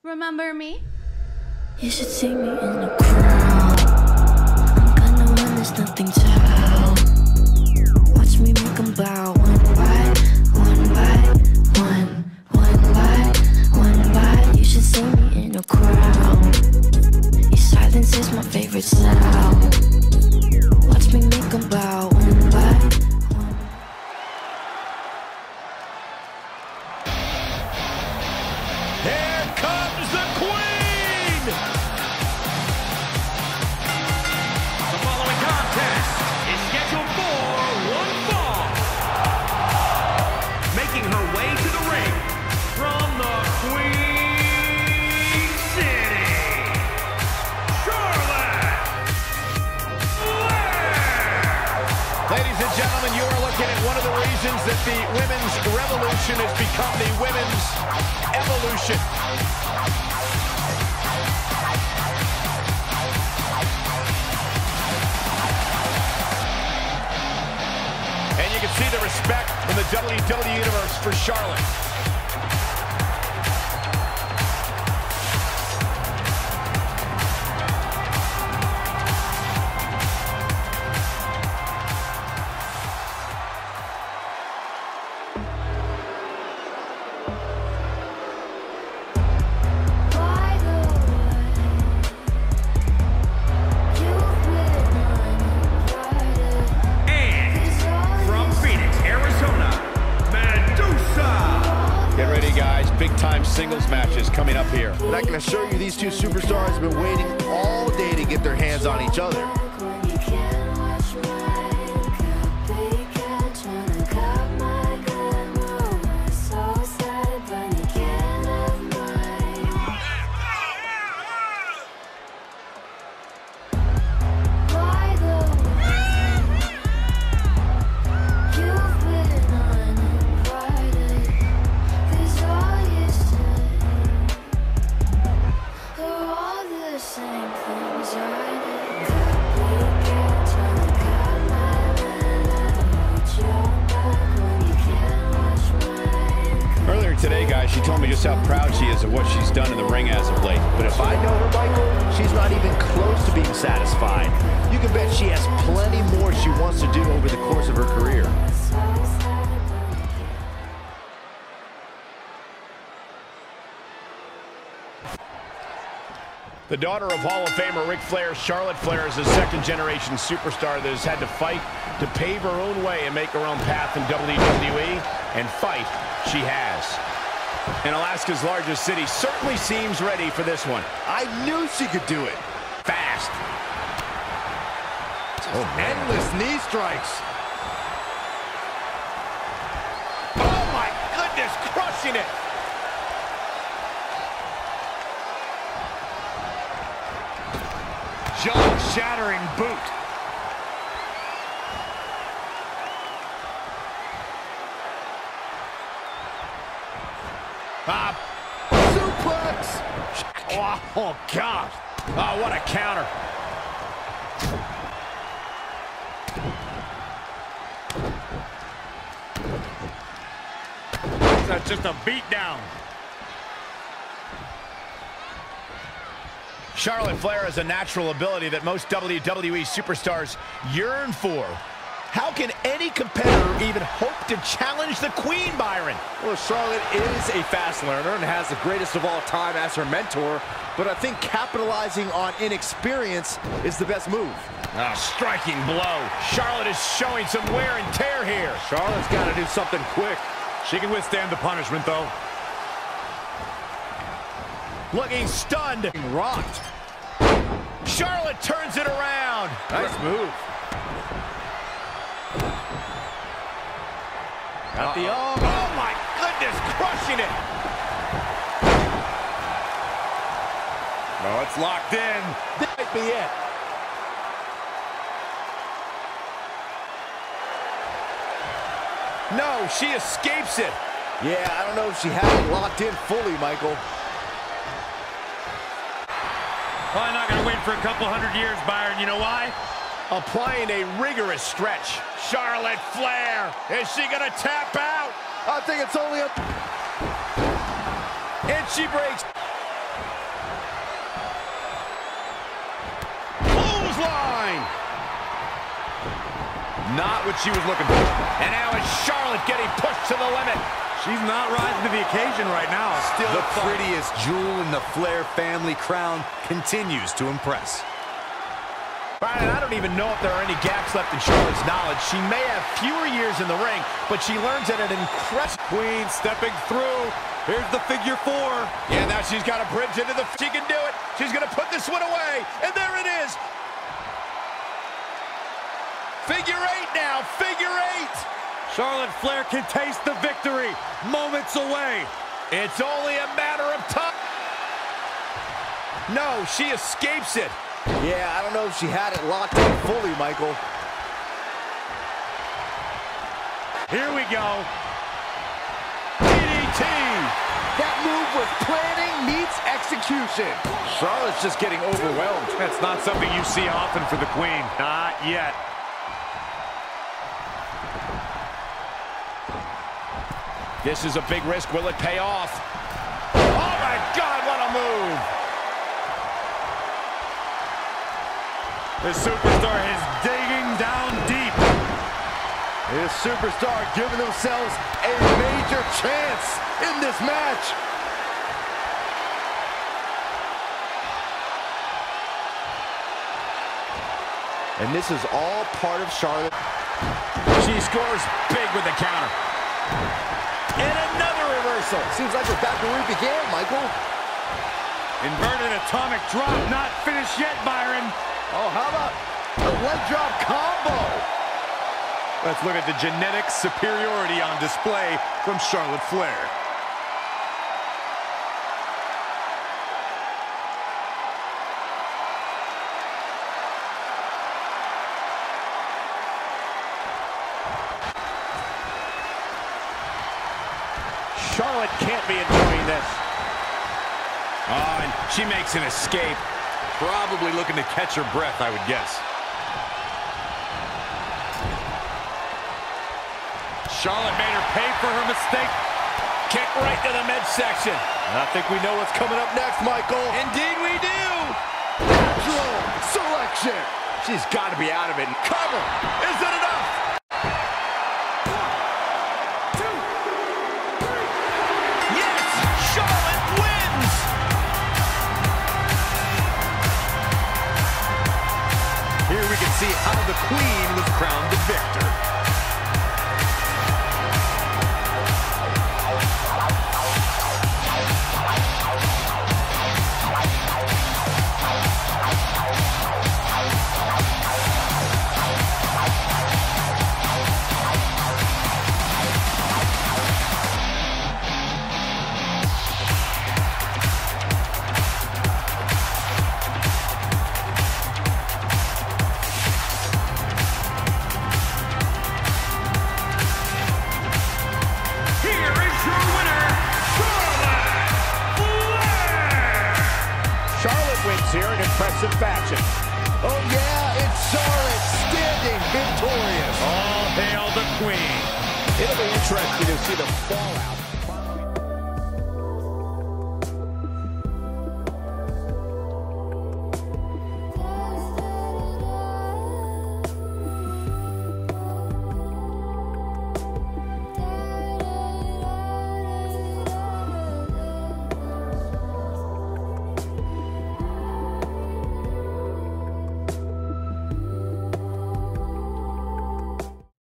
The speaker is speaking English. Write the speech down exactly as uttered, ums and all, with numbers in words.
Remember me? You should see me in the crowd. I'm gonna win, there's nothing to help. Watch me make them bow one by one by one, one by one by. You should see me in a crowd. Your silence is my favorite sound. Watch me make them bow one by one. Here comes the Queen! The following contest is scheduled for one fall. Making her way to the ring from the Queen City, Charlotte Flair! Ladies and gentlemen, you are looking at one of the reasons that the women's revolution has become the women's evolution. And you can see the respect in the W W E Universe for Charlotte. Big-time singles matches coming up here. And I can assure you these two superstars have been waiting all day to get their hands on each other. Today, guys, she told me just how proud she is of what she's done in the ring as of late. But if I know her, Michael, she's not even close to being satisfied. You can bet she has plenty more she wants to do over the course of her career. The daughter of Hall of Famer Ric Flair, Charlotte Flair, is a second-generation superstar that has had to fight to pave her own way and make her own path in W W E, and fight she has. And Alaska's largest city certainly seems ready for this one. I knew she could do it. Fast. Oh, endless knee strikes. Oh, my goodness, crushing it. Jaw-shattering boot. Ah, suplex! Oh, oh, God. Oh, what a counter. That's just a beatdown. Charlotte Flair has a natural ability that most W W E superstars yearn for. How can any competitor even hope to challenge the Queen, Byron? Well, Charlotte is a fast learner and has the greatest of all time as her mentor, but I think capitalizing on inexperience is the best move. A striking blow. Charlotte is showing some wear and tear here. Charlotte's got to do something quick. She can withstand the punishment, though. Looking stunned. Rocked. Charlotte turns it around. Nice move. Got the arm. Oh, my goodness, crushing it. Oh, it's locked in. That might be it. No, she escapes it. Yeah, I don't know if she has it locked in fully, Michael. Probably not going to wait for a couple hundred years, Byron. You know why? Applying a rigorous stretch. Charlotte Flair. Is she going to tap out? I think it's only a... And she breaks. Not what she was looking for. And now it's Charlotte getting pushed to the limit. She's not rising to the occasion right now. Still the prettiest jewel in the Flair family crown continues to impress. Brian, I don't even know if there are any gaps left in Charlotte's knowledge. She may have fewer years in the ring, but she learns at an incredible... Queen stepping through. Here's the figure four. Yeah, now she's got a bridge into the... She can do it. She's going to put this one away. And there it is. Figure eight now. Figure eight. Charlotte Flair can taste the victory. Moments away. It's only a matter of time. No, she escapes it. Yeah, I don't know if she had it locked in fully, Michael. Here we go. D D T. That move was planning meets execution. Charlotte's just getting overwhelmed. That's not something you see often for the Queen. Not yet. This is a big risk. Will it pay off? Oh, my God, what a move. The superstar is digging down deep. This superstar giving themselves a major chance in this match. And this is all part of Charlotte. She scores big with the counter. And another reversal. Seems like we're back where we began, Michael. Inverted atomic drop, not finished yet, Byron. Oh, how about a leg drop combo? Let's look at the genetic superiority on display from Charlotte Flair. Charlotte can't be enjoying this. Oh, and she makes an escape. Probably looking to catch her breath, I would guess. Charlotte made her pay for her mistake. Kick right to the midsection. I think we know what's coming up next, Michael. Indeed we do. Natural selection. She's got to be out of it. Cover. Is it enough? Here we can see how the Queen was crowned the victor. Here in impressive fashion. Oh yeah, it's Charlotte standing victorious. All hail the Queen. It'll be interesting to see the fallout